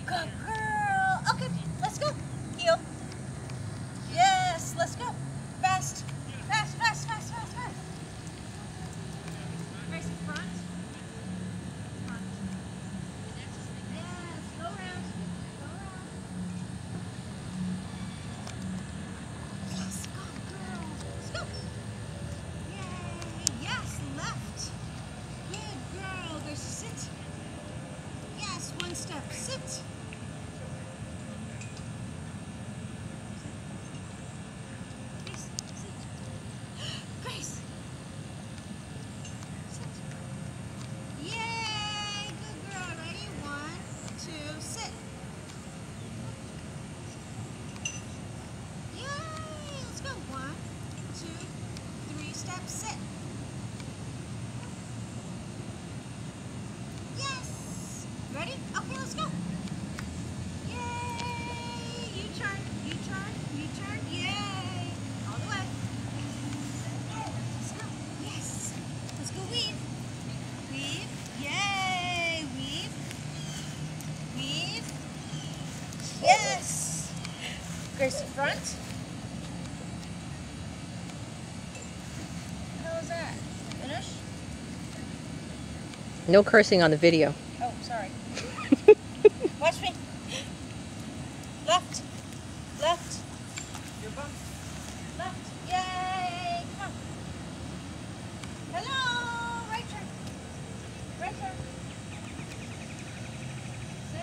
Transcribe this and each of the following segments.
Good girl. Okay, let's go. Heel. Yes, let's go. Fast. Fast, fast, fast, fast, fast. Grace, front. Front. Yes, go around. Go around. Yes, go girl. Let's go. Yay. Yes, left. Good girl. Grace, sit. Yes, one step. Sit. Grace. Sit. Yay! Good girl. Ready? 1, 2, sit. Yay! Let's go. 1, 2, 3 steps. Sit. Yes! Ready? Okay, let's go. Yay! You turn. You turn. You turn. Yay! All the way. Let's go. Yes. Let's go weave. Weave. Yay! Weave. Weave. Yes! Grace, front. How was that? Finish? No cursing on the video. Oh, sorry. Watch me. Left. Left. Your bump. Left. Yay! Come on. Hello. Right turn. Right turn. Sit.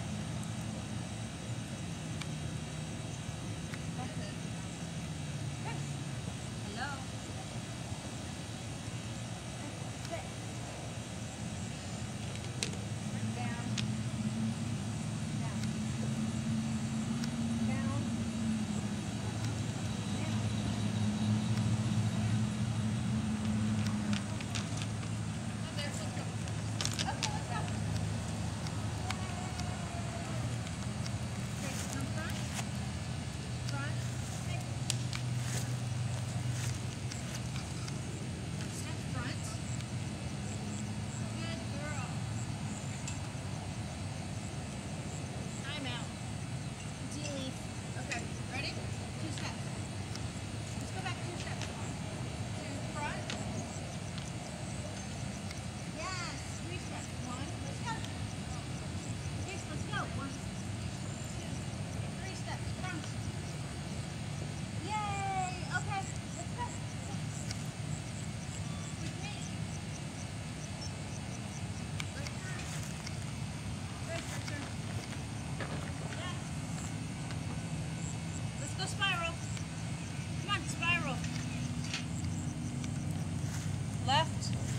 That's it. Yes. Hello. Sit. Down. Down. Down. Okay, ready? 2 steps. Let's go back 2 steps. To front. Yes, 3 steps. 1, let's go. Yes, let's go. 1, 2, 3 steps. Front. Yay! Okay, let's go. With me. Right turn. Right turn. Yes. Let's go spiral. Come on, spiral. Left.